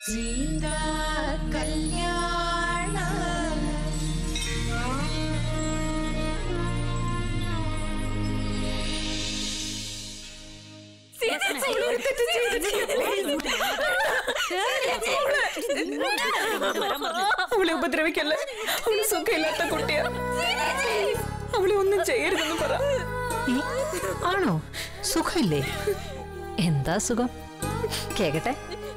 സീതാ കല്യാണം അവളെ ഉപദ്രവിക്കല്ലേ. അവള് സുഖമില്ലാത്ത കുട്ടിയാ. അവളെ ഒന്നും ചെയ്യരുതെന്ന് പറ. ആണോ? സുഖമില്ലേ? എന്താ സുഖം? കേക്കട്ടെ.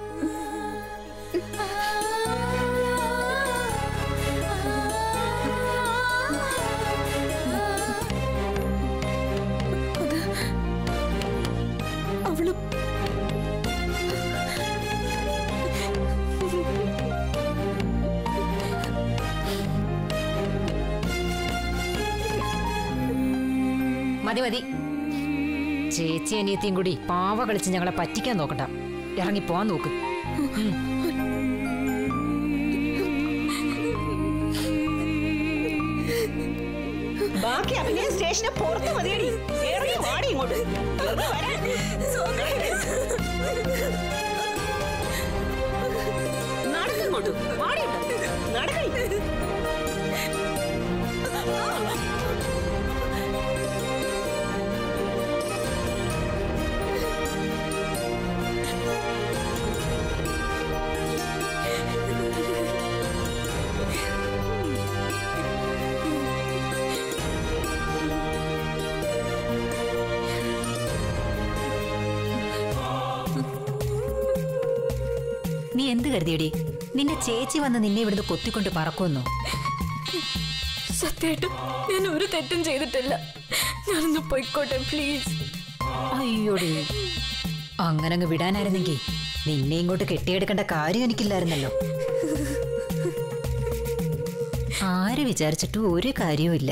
മതി മതി. ചേച്ചി അനിയത്തിയും കൂടി പാവ കളിച്ച് ഞങ്ങളെ പറ്റിക്കാൻ നോക്കണ്ട. ഇറങ്ങിപ്പോവാൻ നോക്ക്. ബാക്കി അഭിനയ സ്റ്റേഷനെ പുറത്ത് മതിയടി. ഇറങ്ങി വാടി ഇങ്ങോട്ട്. നടക്കങ്ങോട്ട് വാടി. നടക്കണി. നീ എന്ത് കരുതിയടി? നിന്റെ ചേച്ചി വന്ന് നിന്നെ ഇവിടുന്ന് കൊത്തിക്കൊണ്ട് പറക്കുമെന്നോ? സത്യമായിട്ടും ഞാൻ ഒരു തെറ്റും ചെയ്തിട്ടില്ല. ഞാനൊന്ന് പോയിക്കോട്ടെ പ്ലീസ്. അയ്യോടി, അങ്ങനെ അങ്ങ് വിടാനായിരുന്നെങ്കിൽ നിന്നെ ഇങ്ങോട്ട് കെട്ടിയെടുക്കേണ്ട കാര്യം എനിക്കില്ലായിരുന്നല്ലോ. ആര് വിചാരിച്ചിട്ടും ഒരു കാര്യവുമില്ല.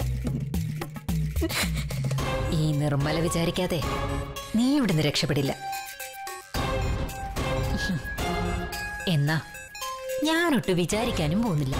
ഈ നിർമ്മല വിചാരിക്കാതെ നീ ഇവിടുന്ന് രക്ഷപ്പെടില്ല. എന്നാ ഞാനൊട്ട് വിചാരിക്കാനും പോകുന്നില്ല.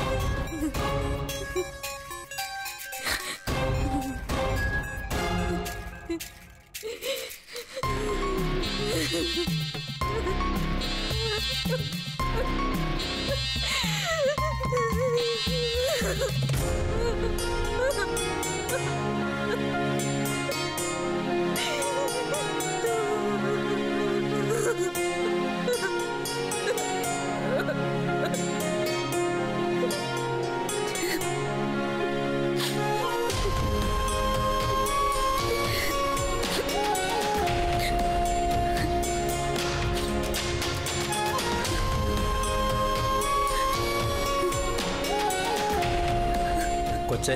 കൊച്ചേ,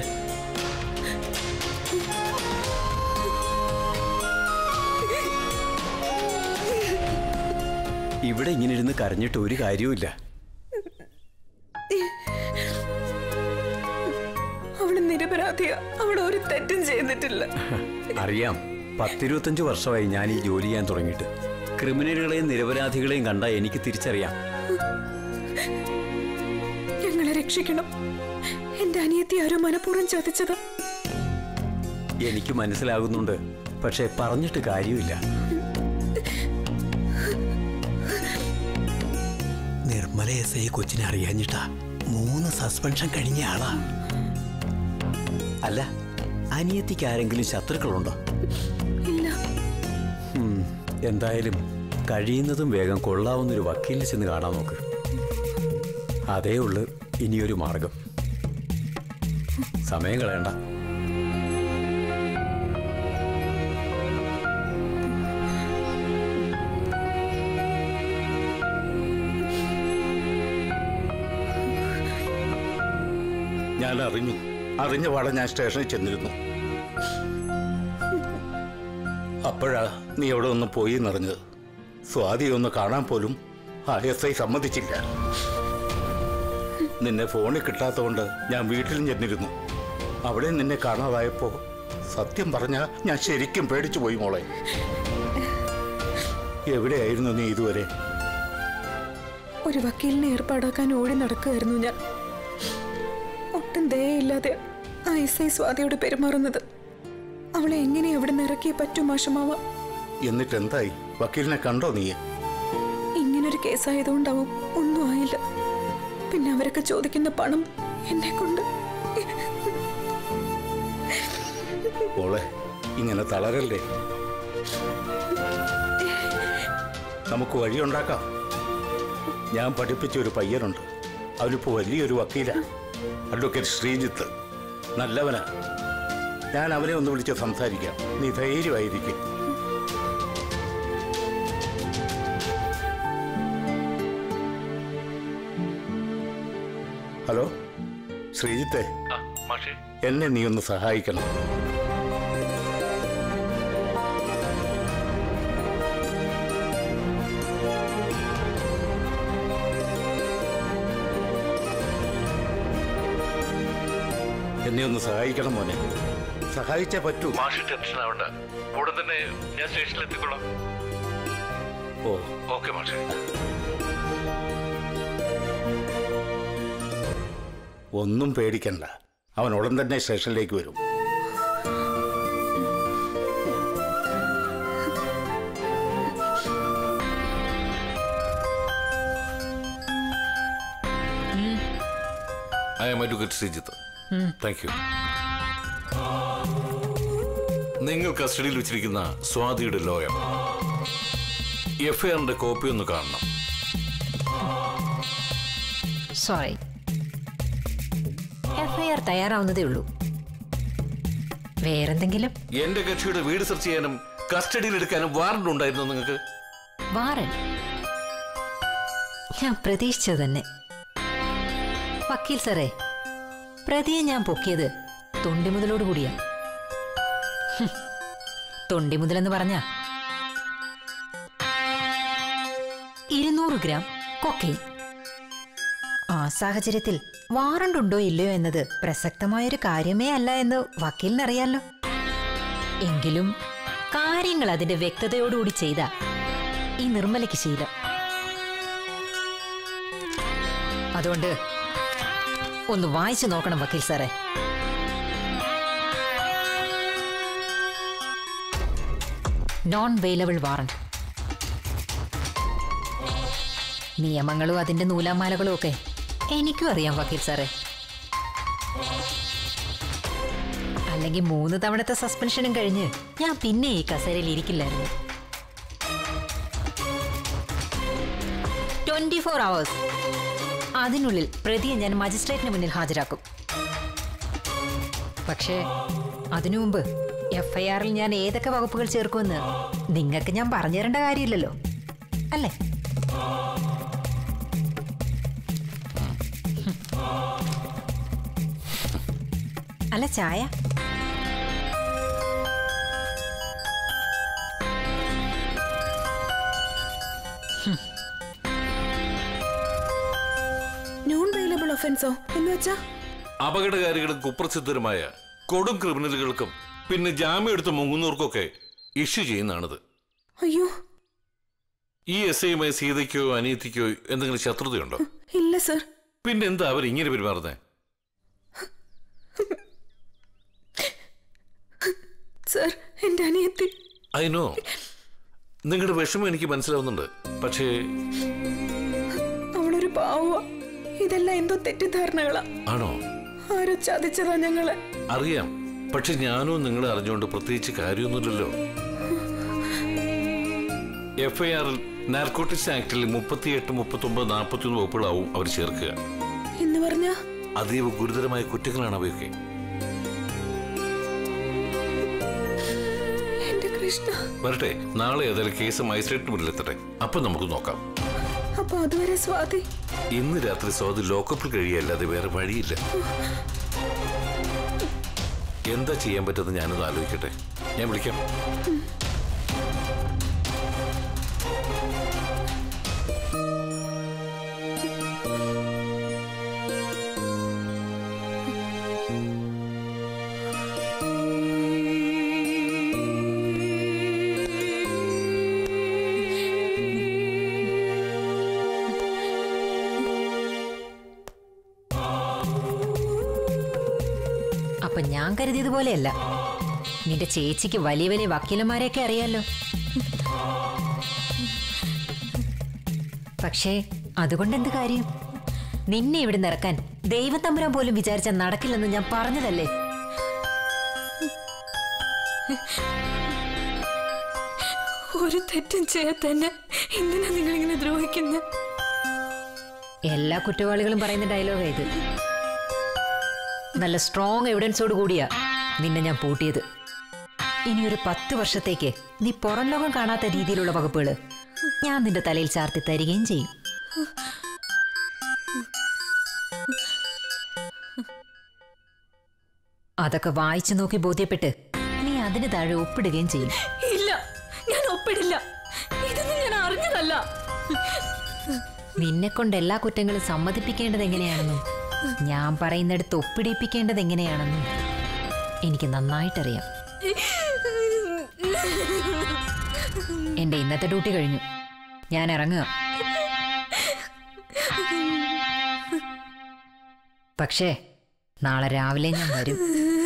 ഇവിടെ ഇങ്ങനെ ഇരുന്ന് കരഞ്ഞിട്ട് ഒരു കാര്യവുമില്ല. അവള് നിരപരാധിയാ. അവൾ ഒരു തെറ്റും ചെയ്തിട്ടില്ല. അറിയാം. 10-25 വർഷമായി ഞാൻ ഈ ജോലി ചെയ്യാൻ തുടങ്ങിയിട്ട്. ക്രിമിനലുകളെയും നിരപരാധികളെയും കണ്ട എനിക്ക് തിരിച്ചറിയാം. ഞങ്ങളെ രക്ഷിക്കണം. എന്റെ അനിയത്തി ആരോ മനഃപൂർവ്വം ചതിച്ചത് എനിക്ക് മനസ്സിലാകുന്നുണ്ട്. പക്ഷെ പറഞ്ഞിട്ട് കാര്യമില്ല. നിർമ്മല എസ് ഐ കൊച്ചിനെ അറിയാഞ്ഞിട്ടാ 3 സസ്പെൻഷൻ കഴിഞ്ഞ ആളാ. അല്ല, അനിയത്തിക്ക് ആരെങ്കിലും ശത്രുക്കളുണ്ടോ? ഇല്ല. എന്തായാലും കഴിയുന്നതും വേഗം കൊള്ളാവുന്നൊരു വക്കീലിനെ ചെന്ന് കാണാൻ നോക്ക്. അതേ ഉള്ളു ഇനിയൊരു മാർഗം. സമയം കളയണ്ട. ഞാൻ അറിഞ്ഞ പാടെ ഞാൻ സ്റ്റേഷനിൽ ചെന്നിരുന്നു. അപ്പോഴാ നീ അവിടെ ഒന്ന് പോയി എന്നറിഞ്ഞത്. സ്വാതിയെ ഒന്ന് കാണാൻ പോലും SI സമ്മതിച്ചില്ല. നിന്നെ ഫോണിൽ കിട്ടാത്തതുകൊണ്ട് ഞാൻ വീട്ടിലും ചെന്നിരുന്നു. അവിടെ നിന്നെ കാണാതായപ്പോ സത്യം പറഞ്ഞാ ഞാൻ ശരിക്കും പേടിച്ചു പോയി മോളെ. എവിടെയായിരുന്നു നീ ഇതുവരെ? ഒരു വക്കീലിനെ ഏർപ്പാടാക്കാൻ ഓടി നടക്കുകയായിരുന്നു ഞാൻ. ഒട്ടും ദയയില്ലാതെ ആ SI സ്വാതിയോട് പെരുമാറുന്നത്. അവളെ എങ്ങനെ അവിടെ നിന്ന് ഇറക്കിയേ പറ്റൂ മാഷമാവ. എന്നിട്ട് എന്തായി? വക്കീലിനെ കണ്ടോ നീ? ഇങ്ങനൊരു കേസായതുകൊണ്ടാവും ഒന്നും പിന്നെ അവരൊക്കെ ചോദിക്കുന്ന പണം എന്നെ കൊണ്ട്. മോളെ, ഇങ്ങനെ തളരല്ലേ. നമുക്ക് വഴിയുണ്ടാക്കാം. ഞാൻ പഠിപ്പിച്ച ഒരു പയ്യനുണ്ട്. അവനിപ്പോ വലിയൊരു വക്കീല, അഡ്വക്കേറ്റ് ശ്രീജിത്ത്. നല്ലവനാ. ഞാൻ അവനെ ഒന്ന് വിളിച്ച് സംസാരിക്കാം. നീ ധൈര്യമായിരിക്കും. ഹലോ ശ്രീജിത്തെ, എന്നെ നീ ഒന്ന് സഹായിക്കണം. എന്നെ ഒന്ന് സഹായിക്കണം മോനെ. സഹായിച്ചേ പറ്റൂ. ടെൻഷൻ ആവണ്ട. ഉടൻ തന്നെ ഞാൻ സ്റ്റേഷനിൽ എത്തിക്കൊള്ളാം. ഓ, ഓക്കെ മാഷേ. ഒന്നും പേടിക്കണ്ട. അവൻ ഉടൻ തന്നെ സ്റ്റേഷനിലേക്ക് വരും. I am advocate Sreejith. Thank you. നിങ്ങൾ കസ്റ്റഡിയിൽ വെച്ചിരിക്കുന്ന സ്വാതിയുടെ ലോയർ എഫ്ഐആറിന്റെ കോപ്പി ഒന്ന് കാണണം. സോറി, എഫ്ഐആർ തയ്യാറാവുന്നതേ ഉള്ളൂ. വേറെന്തെങ്കിലും? എന്റെ കക്ഷിയുടെ വീട് സെർച്ച് ചെയ്യാനും കസ്റ്റഡിയിൽ എടുക്കാനും വാറണ്ട് ഉണ്ടായിരുന്നു നിങ്ങൾക്ക്? വാറണ്ട്? ഞാൻ പ്രതീക്ഷിച്ചത് തന്നെ. വക്കീൽ സാറേ, പ്രതിയെ ഞാൻ പൊക്കിയത് തൊണ്ടിമുതലോടുകൂടിയാ. തൊണ്ടിമുതലെന്ന് പറഞ്ഞ 200 ഗ്രാം കൊക്കൈൻ. ആ സാഹചര്യത്തിൽ വാറണ്ട് ഉണ്ടോ ഇല്ലയോ എന്നത് പ്രസക്തമായൊരു കാര്യമേ അല്ല എന്ന് വക്കീലിനറിയാലോ. എങ്കിലും കാര്യങ്ങൾ അതിന്റെ വ്യക്തതയോടുകൂടി ചെയ്ത ഈ നിർമ്മലയ്ക്ക് ശീലം. അതുകൊണ്ട് ഒന്ന് വായിച്ചു നോക്കണം വക്കീൽ സാറേ. Non bailable warrant. നിയമങ്ങളും അതിന്റെ നൂലാമാലകളും ഒക്കെ എനിക്കും അറിയാം വക്കീൽ സാറേ. അല്ലെങ്കിൽ 3 തവണത്തെ സസ്പെൻഷനും കഴിഞ്ഞ് ഞാൻ പിന്നെ ഈ കസേരയിൽ ഇരിക്കില്ലായിരുന്നു. 24 hours അതിനുള്ളിൽ പ്രതിയെ ഞാൻ മജിസ്ട്രേറ്റിന് മുന്നിൽ ഹാജരാക്കും. പക്ഷേ അതിനു മുമ്പ് എഫ്ഐആറിൽ ഞാൻ ഏതൊക്കെ വകുപ്പുകൾ ചേർക്കുമെന്ന് നിങ്ങൾക്ക് ഞാൻ പറഞ്ഞു തരേണ്ട കാര്യമില്ലല്ലോ, അല്ലേ? അല്ല, ചായ? നോൺ വെയിലബിൾ ഒഫൻസോ എന്ന് വെച്ചാ? അപകടകാരികളും കുപ്രസിദ്ധരുമായ കൊടും ക്രിമിനലുകൾക്കും പിന്നെ ജാമ്യം എടുത്ത് മുങ്ങുന്നവർക്കൊക്കെ ഇഷ്യൂ ചെയ്യുന്നതാണിത്. അയ്യോ, ഈ എസ്ഐയുമായി സീതയ്ക്കോ അനിയത്തിക്കോ എന്തെങ്കിലും ശത്രുതയുണ്ടോ? ഇല്ല സർ. പിന്നെ എന്താ അവർ ഇങ്ങനെ പെരുമാറുന്നേ? സർ, എന്റെ അനിയത്തി. അതിനോ നിങ്ങളുടെ വിഷമം എനിക്ക് മനസ്സിലാവുന്നുണ്ട്. പക്ഷേ അവളൊരു പാവ. ഇതെല്ലാം എന്തോ തെറ്റിദ്ധാരണകളാ. ആണോ? ആരോ ചതിച്ചതാ ഞങ്ങളെ. അറിയാം, പക്ഷെ ഞാനോ നിങ്ങളെ അറിഞ്ഞുകൊണ്ട് പ്രത്യേകിച്ച് കാര്യമൊന്നുമില്ലല്ലോ. എഫ്ഐആറിൽ നാർക്കോട്ടിക്സ് ആക്ടിൽ 38, 39, 41 വകുപ്പുകളാവും അവർ ചേർക്കുക. എന്ന് പറഞ്ഞ അതീവ ഗുരുതരമായ കുറ്റങ്ങളാണ് അവയൊക്കെ. എന്റെ കൃഷ്ണ. വരട്ടെ, നാളെ ഏതായാലും കേസ് മജിസ്ട്രേറ്റിന് മുന്നിലെത്തട്ടെ. അപ്പൊ നമുക്ക് നോക്കാം. അപ്പൊ അതുവരെ സ്വാതി? ഇന്ന് രാത്രി സ്വാതി ലോക്കപ്പിൽ കഴിയല്ലാതെ വേറെ വഴിയില്ല. എന്താ ചെയ്യാൻ പറ്റുന്നത് ഞാനൊന്ന് ആലോചിക്കട്ടെ. ഞാൻ വിളിക്കാം. അപ്പൊ ഞാൻ കരുതിയതുപോലെയല്ല. നിന്റെ ചേച്ചിക്ക് വലിയ വലിയ വക്കീലന്മാരെയൊക്കെ അറിയാലോ. പക്ഷേ അതുകൊണ്ട് എന്ത് കാര്യം? നിന്നെ ഇവിടെ ഇറക്കാൻ ദൈവം തമ്പുരാൻ പോലും വിചാരിച്ച നടക്കില്ലെന്ന് ഞാൻ പറഞ്ഞതല്ലേ? ഒരു തെറ്റും ചെയ്യാത്തന്നെ എന്തിനാ നിങ്ങളിങ്ങനെ ദ്രോഹിക്കുന്നത്? എല്ലാ കുറ്റവാളികളും പറയുന്ന ഡയലോഗാ ഇത്. നല്ല സ്ട്രോങ് എവിഡൻസോട് കൂടിയാ നിന്നെ ഞാൻ പൂട്ടിയത്. ഇനി ഒരു 10 വർഷത്തേക്ക് നീ പുറം ലോകം കാണാത്ത രീതിയിലുള്ള വകുപ്പുകള് ഞാൻ നിന്റെ തലയിൽ ചാർത്തി തരികയും ചെയ്യും. അതൊക്കെ വായിച്ചു നോക്കി ബോധ്യപ്പെട്ട് നീ അതിന് താഴെ ഒപ്പിടുകയും ചെയ്യും. ഇല്ല, ഞാൻ ഒപ്പിടില്ല. ഇതൊന്നും ഞാൻ അറിഞ്ഞതല്ല. നിന്നെ കൊണ്ട് എല്ലാ കുറ്റങ്ങളും സമ്മതിപ്പിക്കേണ്ടത് എങ്ങനെയാണെന്നും ഞാൻ പറയുന്നിടത്ത് ഒപ്പിടിപ്പിക്കേണ്ടത് എങ്ങനെയാണെന്നും എനിക്ക് നന്നായിട്ടറിയാം. എന്റെ ഇന്നത്തെ ഡ്യൂട്ടി കഴിഞ്ഞു, ഞാൻ ഇറങ്ങുക. പക്ഷേ നാളെ രാവിലെ ഞാൻ വരും.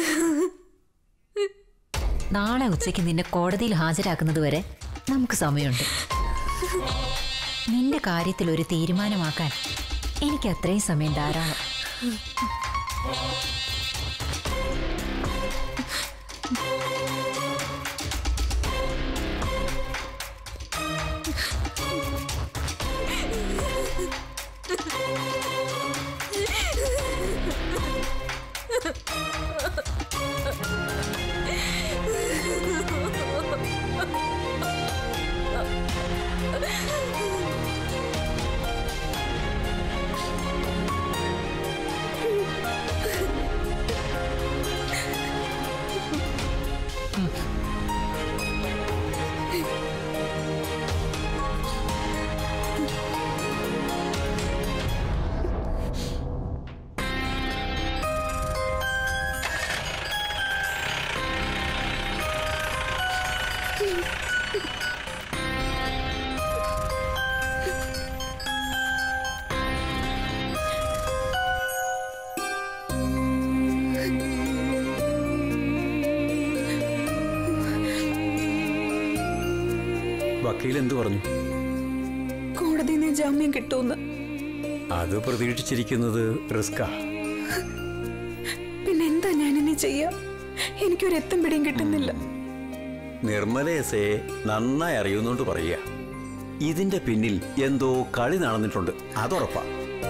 നാളെ ഉച്ചയ്ക്ക് നിന്നെ കോടതിയിൽ ഹാജരാക്കുന്നത് വരെ നമുക്ക് സമയമുണ്ട്. നിന്റെ കാര്യത്തിൽ ഒരു തീരുമാനമാക്കാൻ എനിക്ക് അത്രയും സമയം ധാരാളം. വക്കീൽ എന്തു പറഞ്ഞു? കോടതിയിൽ നിന്ന് ജാമ്യം കിട്ടുമെന്ന്. അത് പ്രതീക്ഷിച്ചിരിക്കുന്നത് റിസ്കാ. പിന്നെന്താ ഞാനിനി ചെയ്യാ? എനിക്കൊരു എത്തും പിടിയും കിട്ടുന്നില്ല. നിർമ്മലയസേ നന്നായി അറിയുന്നോണ്ട് പറയുക, ഇതിന്റെ പിന്നിൽ എന്തോ കളി നടന്നിട്ടുണ്ട്, അതുറപ്പാ.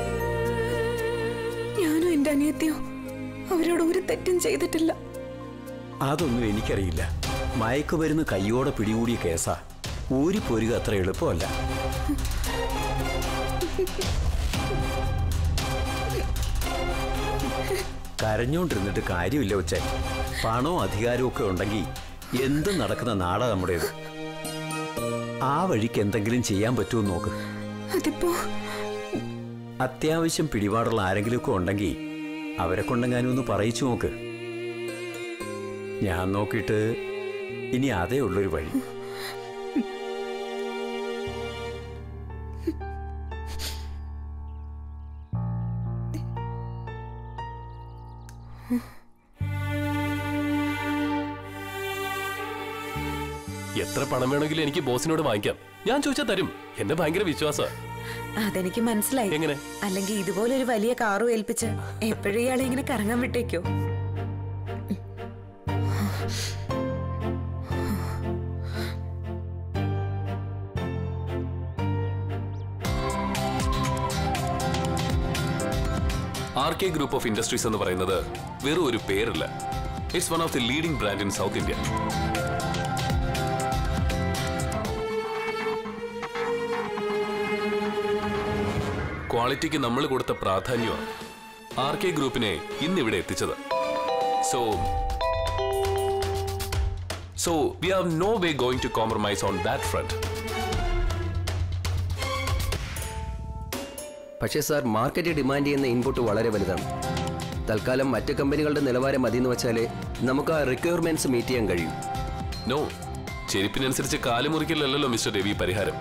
ഞാനോ എന്റെ അനിയത്തിയോ അവരോട് ഒരു തെറ്റും ചെയ്തിട്ടില്ല. അതൊന്നും എനിക്കറിയില്ല. മയക്കുമരുന്ന് കയ്യോടെ പിടികൂടിയ കേസാ. ഊരിപ്പോരുക അത്ര എളുപ്പമല്ല. കരഞ്ഞോണ്ടിരുന്നിട്ട് കാര്യമില്ല ഉച്ച. പണവും അധികാരവും ഒക്കെ ഉണ്ടെങ്കിൽ എന്തും നടക്കുന്ന നാടാ നമ്മുടേത്. ആ വഴിക്ക് എന്തെങ്കിലും ചെയ്യാൻ പറ്റുമോ നോക്ക്. അതിപ്പോ അത്യാവശ്യം പിടിപാടുള്ള ആരെങ്കിലുമൊക്കെ ഉണ്ടെങ്കിൽ അവരെ കൊണ്ടെങ്ങാനും ഒന്ന് പറയിച്ചു നോക്ക്. ഞാൻ നോക്കിയിട്ട് ഇനി അതേ ഉള്ളൊരു വഴി. എത്ര പണം വേണമെങ്കിലും എനിക്ക് ബോസിനോട് വാങ്ങിക്കാം. ഞാൻ ചോദിച്ചാൽ തരും. എന്നെ ഭയങ്കര വിശ്വാസമാണ്. അതെനിക്ക് മനസ്സിലായി. എങ്ങനെ? അല്ലെങ്കിൽ ഇതുപോലെ ഒരു വലിയ കാറും ഏൽപ്പിച്ച് എപ്പോഴും ഇയാളെ ഇങ്ങനെ കറങ്ങാൻ വിട്ടേക്കോ? RK ഗ്രൂപ്പ് ഓഫ് ഇൻഡസ്ട്രീസ് എന്ന് പറയുന്നത് വെറും ഒരു പേരല്ല. It's one of the leading brand in south India. ക്വാളിറ്റിക്ക് നമ്മൾ കൊടുത്ത പ്രാധാന്യമാണ് RK ഗ്രൂപ്പിനെ ഇന്നിവിടെ എത്തിച്ചത്. So we are no way going to compromise on that front. പക്ഷേ സാർ, മാർക്കറ്റ് ഡിമാൻഡ് ചെയ്യുന്ന ഇൻപുട്ട് വളരെ വലുതാണ്. തൽക്കാലം മറ്റ് കമ്പനികളുടെ നിലവാരം മതിയെന്ന് വെച്ചാലേ നമുക്ക് ആ റിക്വയർമെന്റ്സ് മീറ്റ് ചെയ്യാൻ കഴിയും. നോ, ചെരുപ്പിനനുസരിച്ച് കാലുമുറിക്കലല്ലോ മിസ്റ്റർ രവി പരിഹാരം.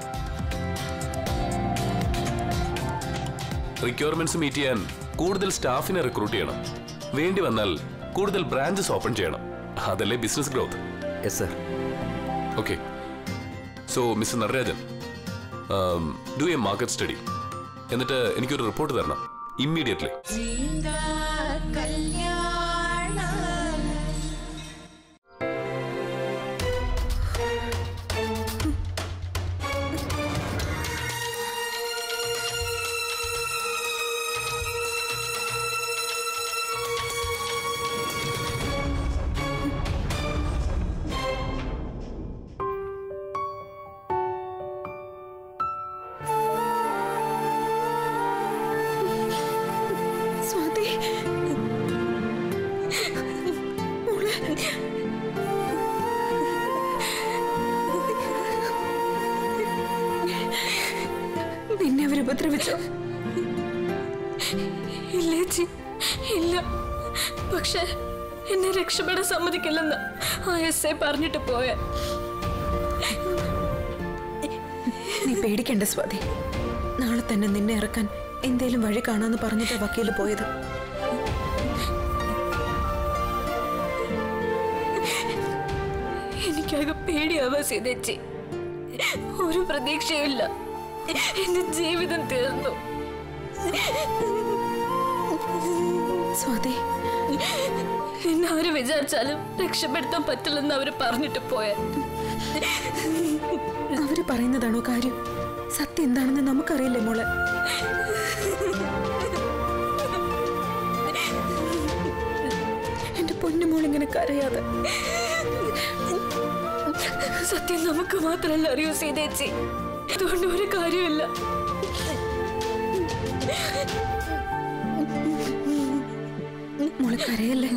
റിക്വയർമെന്റ്സ് മീറ്റ് ചെയ്യാൻ കൂടുതൽ സ്റ്റാഫിനെ റിക്രൂട്ട് ചെയ്യണം. വേണ്ടി വന്നാൽ കൂടുതൽ ബ്രാഞ്ചസ് ഓപ്പൺ ചെയ്യണം. അതല്ലേ business growth. Yes sir. Okay, so mister Natarajan, do a market study. എന്നിട്ട് എനിക്കൊരു റിപ്പോർട്ട് തരണം. ഇമ്മീഡിയറ്റ്ലി. സ്വാതി, മോളെ. നിന്നെ അവർ ഉപദ്രവിച്ചോ? ഇല്ല ചേച്ചി, ഇല്ല. പക്ഷെ എന്നെ രക്ഷപ്പെടാൻ സമ്മതിക്കില്ലെന്ന് ആ എസ് പറഞ്ഞിട്ട് പോയ. നീ പേടിക്കണ്ട സ്വാതി. നാളെ തന്നെ നിന്നെ ഇറക്കാൻ എന്തേലും വഴി കാണാന്ന് പറഞ്ഞിട്ടാ വക്കീല് പോയത്. എനിക്കാകെ പേടിയാവാ സീതേച്ചി. ഒരു പ്രതീക്ഷയുമില്ല. എന്റെ ജീവിതം തീർന്നു. സ്വാതി, എന്നെ ആര് വിചാരിച്ചാലും രക്ഷപ്പെടുത്താൻ പറ്റില്ലെന്ന് അവര് പറഞ്ഞിട്ട് പോയ. അവര് പറയുന്നതാണോ കാര്യം? സത്യം എന്താണെന്ന് നമുക്കറിയില്ലേ മോളെ? എന്റെ പൊന്നുമോൾ ഇങ്ങനെ കരയാതെ. സത്യം നമുക്ക് മാത്രമല്ല അറിയൂ സീതേച്ചി. അതുകൊണ്ട് ഒരു കാര്യമില്ല. മോളെ കരയല്ലേ?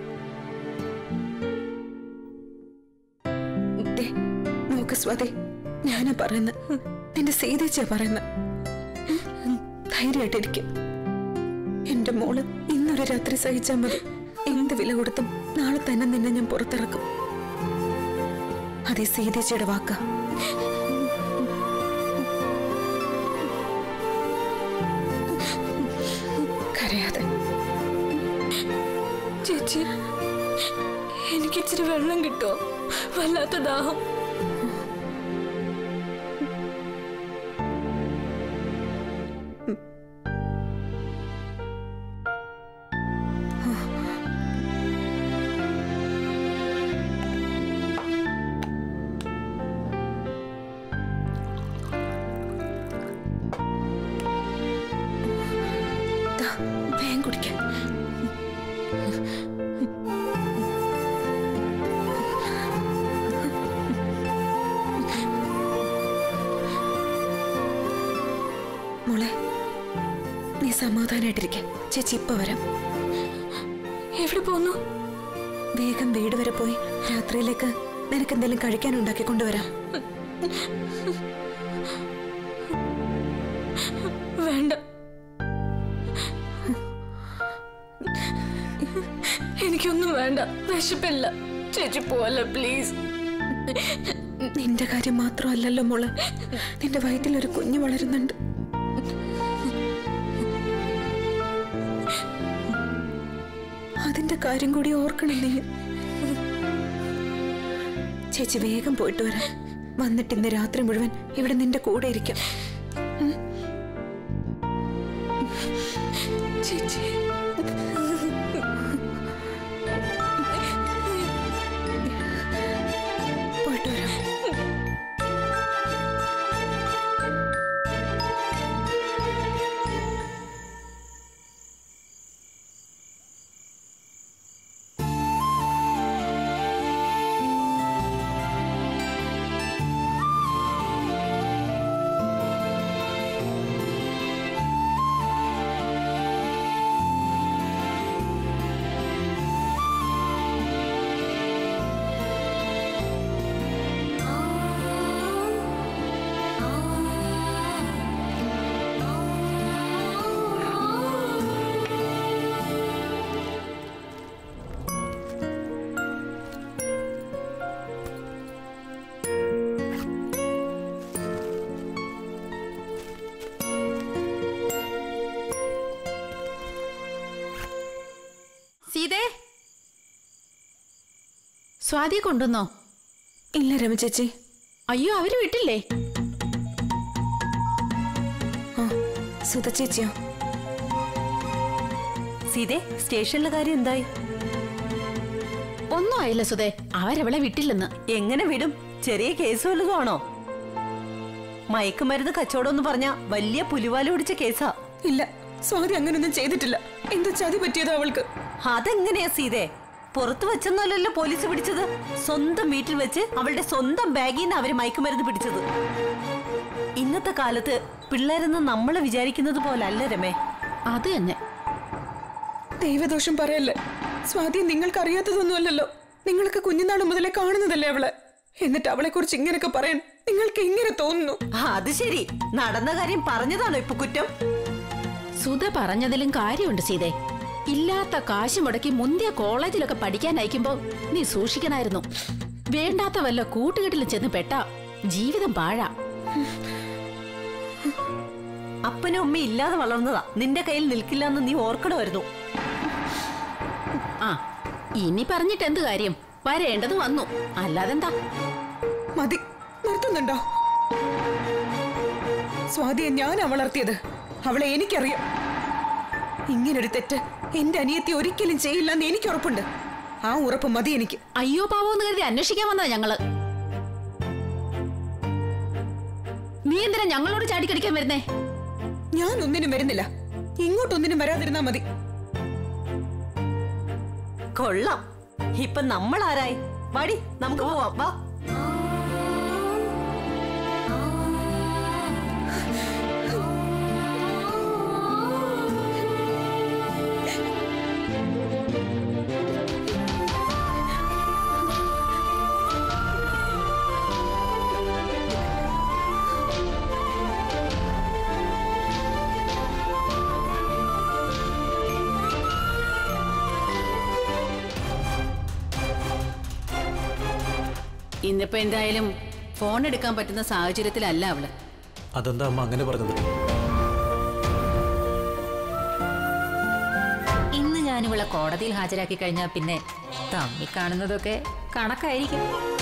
നോക്ക് സ്വാതി, ഞാനാ പറയുന്ന, നിന്റെ സീതേച്ചിയാ പറയുന്ന. ധൈര്യമായിട്ടിരിക്കും. എന്റെ മോള് ഇന്നൊരു രാത്രി സഹിച്ചാൽ മതി. എന്ത് വില കൊടുത്തും നാളെ തന്നെ നിന്നെ ഞാൻ പുറത്തിറക്കും. അതേ സീതേച്ചിയുടെ വാക്കാ. കരയാതെ. ചേച്ചി, എനിക്കിച്ചിരി വെള്ളം കിട്ടുമോ? വല്ലാത്ത ദാഹം. വേഗം കുടിക്കാൻ. മോളെ, നീ സമാധാനായിട്ടിരിക്ക. ചേച്ചി ഇപ്പൊ വരാം. എവിടെ പോന്നു? വേഗം വീട് വരെ പോയി രാത്രിയിലേക്ക് നിനക്ക് എന്തെങ്കിലും കഴിക്കാൻ ഉണ്ടാക്കിക്കൊണ്ടുവരാം. വേണ്ട, എനിക്കൊന്നും വേണ്ട. വിശപ്പില്ല. ചേച്ചി പോവല്ല പ്ലീസ്. നിന്റെ കാര്യം മാത്രമല്ലല്ലോ മോളെ, നിന്റെ വയറ്റിൽ ഒരു കുഞ്ഞു വളരുന്നുണ്ട്. അതിന്റെ കാര്യം കൂടി ഓർക്കണം നീ. ചേച്ചി വേഗം പോയിട്ട് വരാം. വന്നിട്ട് ഇന്ന് രാത്രി മുഴുവൻ ഇവിടെ നിന്റെ കൂടെ ഇരിക്കാം. ചേച്ചി, പോയിട്ട് വരാം. സീതേ, സ്വാതിയെ കൊണ്ടുവന്നോ? ഇല്ല രമ ചേച്ചി. അയ്യോ, അവര് വിട്ടില്ലേ? ആ, സുധ ചേച്ചിയോ? സീതേ, സ്റ്റേഷനിലെ കാര്യം എന്തായി? ഒന്നും ആയില്ല സുധേ, അവരവളെ വിട്ടില്ലെന്ന്. എങ്ങനെ വിടും? ചെറിയ കേസ് വല്ലതും ആണോ? മയക്കുമരുന്ന് കച്ചവടം എന്ന് പറഞ്ഞ വലിയ പുലിവാല പിടിച്ച കേസാ. ഇല്ല, സ്വാതി അങ്ങനൊന്നും ചെയ്തിട്ടില്ല. എന്താ ചതി പറ്റിയതോ അവൾക്ക്? അതെങ്ങനെയാ സീതേ? പുറത്തു വെച്ചെന്നല്ലോ പോലീസ് പിടിച്ചത്. സ്വന്തം വീട്ടിൽ വെച്ച് അവളുടെ സ്വന്തം ബാഗിൽ നിന്ന് അവര് മയക്കുമരുന്ന് പിടിച്ചത്. ഇന്നത്തെ കാലത്ത് പിള്ളേരെന്ന് നമ്മള് വിചാരിക്കുന്നത് പോലല്ല രമേ. അത് തന്നെ. ദൈവദോഷം പറയല്ലേ. സ്വാതി നിങ്ങൾക്ക് അറിയാത്തതൊന്നുമല്ലല്ലോ. നിങ്ങൾക്ക് കുഞ്ഞുനാൾ മുതലേ കാണുന്നതല്ലേ അവളെ. എന്നിട്ട് അവളെ കുറിച്ച് ഇങ്ങനെയൊക്കെ പറയാൻ നിങ്ങൾക്ക് എങ്ങനെ തോന്നുന്നു? അത് ശരി, നടന്ന കാര്യം പറഞ്ഞതാണോ ഇപ്പൊ കുറ്റം? സുധ പറഞ്ഞതിലും കാര്യമുണ്ട് സീതേ. ഇല്ലാത്ത കാശ് മുടക്കി മുന്തിയ കോളേജിലൊക്കെ പഠിക്കാൻ അയക്കുമ്പോ നീ സൂക്ഷിക്കണായിരുന്നു. വേണ്ടാത്ത വല്ല കൂട്ടുകെട്ടിലും ചെന്ന് പെട്ടാ ജീവിതം പാഴാ. അപ്പനും അമ്മയും ഇല്ലാതെ വളർന്നതാ. നിന്റെ കയ്യിൽ നിൽക്കില്ലെന്ന് നീ ഓർക്കണമായിരുന്നു. ആ, ഇനി പറഞ്ഞിട്ട് എന്ത് കാര്യം? വരേണ്ടത് വന്നു, അല്ലാതെന്താ? മതി, നിർത്തുന്നുണ്ടോ? സ്വാതിയെ ഞാനാ വളർത്തിയത്. അവളെ എനിക്കറിയാം. ഇങ്ങനൊരു തെറ്റ് എന്റെ അനിയത്തി ഒരിക്കലും ചെയ്യില്ലെന്ന് എനിക്ക് ഉറപ്പുണ്ട്. ആ ഉറപ്പ് മതി എനിക്ക്. അയ്യോ പാവോന്ന് കരുതി അന്വേഷിക്കാൻ വന്നതാ ഞങ്ങള്. നീ എന്തിനാ ഞങ്ങളോട് ചാടിക്കടിക്കാൻ വരുന്നേ? ഞാൻ ഒന്നിനും വരുന്നില്ല. ഇങ്ങോട്ടൊന്നിനും വരാതിരുന്നാ മതി. കൊള്ളാം. ഇപ്പൊ നമ്മൾ ആരായി? വാടി, നമുക്ക് പോവാം. വാ. ഇന്നിപ്പോ എന്തായാലും ഫോൺ എടുക്കാൻ പറ്റുന്ന സാഹചര്യത്തിലല്ല അവള്. അതെന്താ അമ്മ അങ്ങനെ പറഞ്ഞത്? ഇന്ന് ഞാനിവളെ കോടതിയിൽ ഹാജരാക്കി കഴിഞ്ഞാൽ പിന്നെ തമ്മി കാണുന്നതൊക്കെ കണക്കായിരിക്കും.